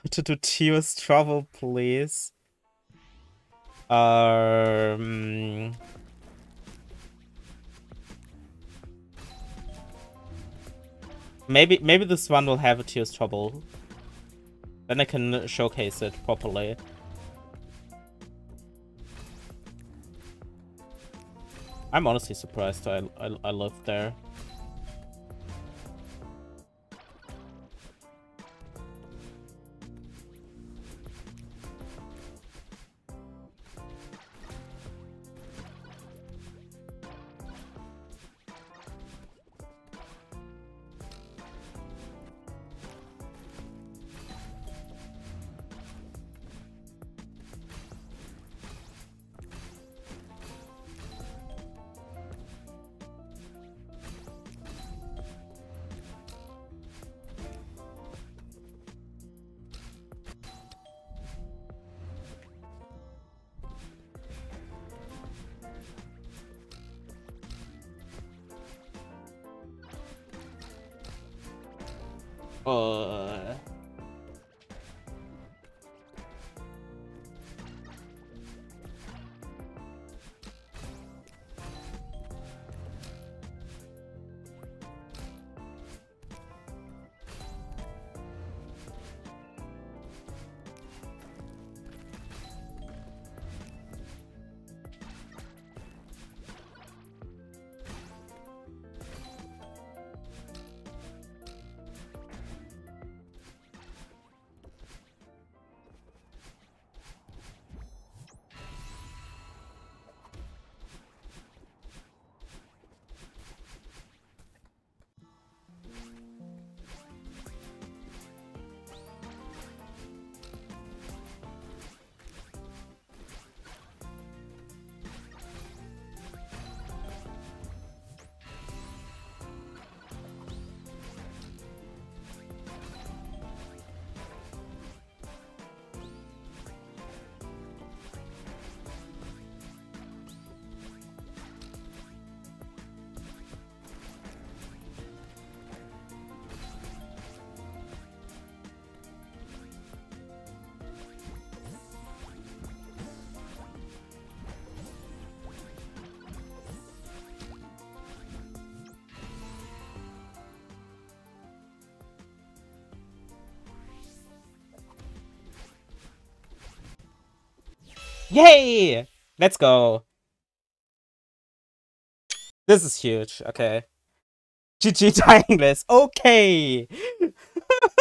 to do Tears Trouble, please. Maybe this one will have a Tears Trouble. Then I can showcase it properly. I'm honestly surprised I lived there. Yay! Let's go. This is huge. Okay. GG Timeless. Okay.